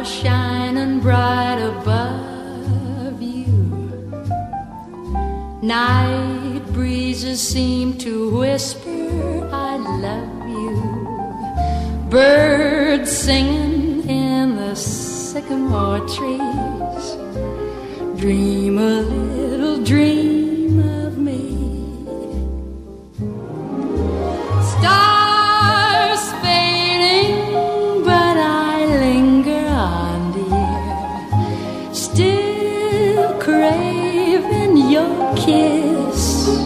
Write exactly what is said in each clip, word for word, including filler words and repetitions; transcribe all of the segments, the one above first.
Stars shining bright above you. Night breezes seem to whisper, I love you. Birds singing in the sycamore trees. Dream a little dream of me. Stars fading, but I linger on, dear. Still craving your kiss.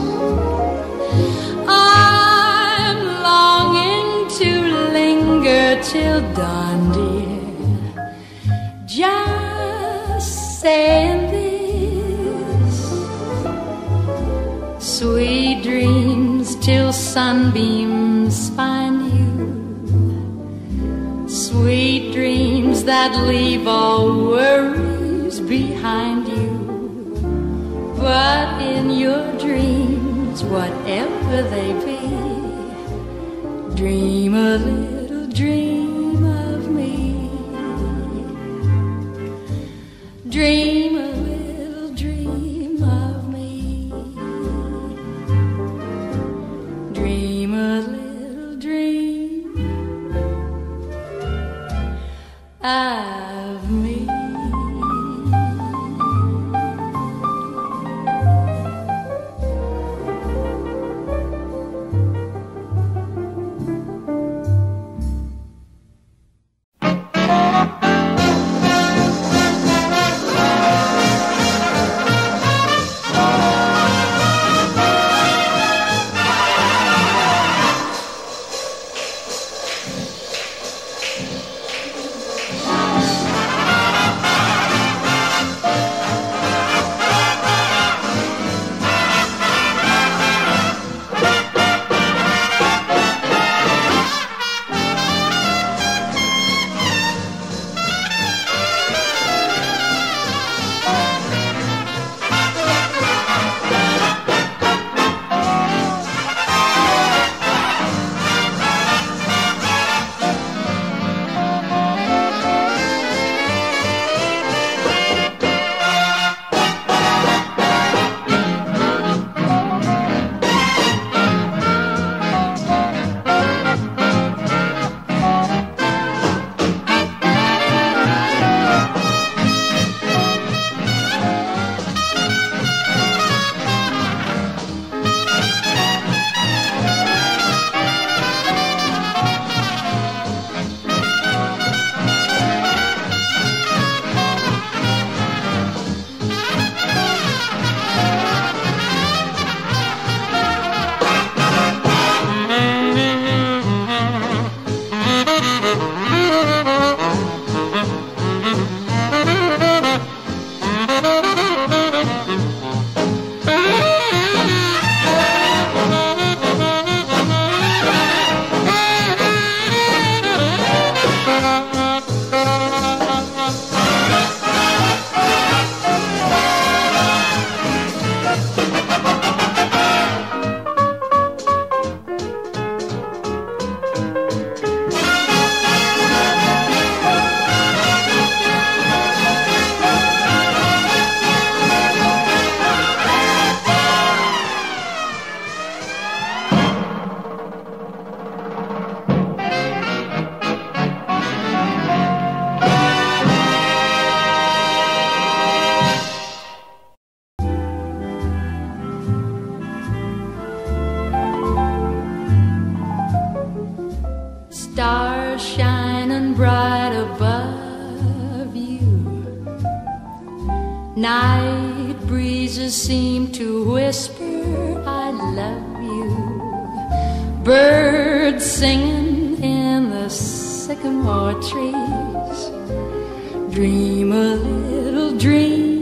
I'm longing to linger till dawn, dear. Just saying this. Sweet dreams till sunbeams find you. Sweet dreams that leave all worries behind you. But in your dreams, whatever they be, dream a little dream of me. Dream a little dream of me. Dream a little dream of me. Stars shining bright above you. Night breezes seem to whisper, I love you. Birds singing in the sycamore trees. Dream a little dream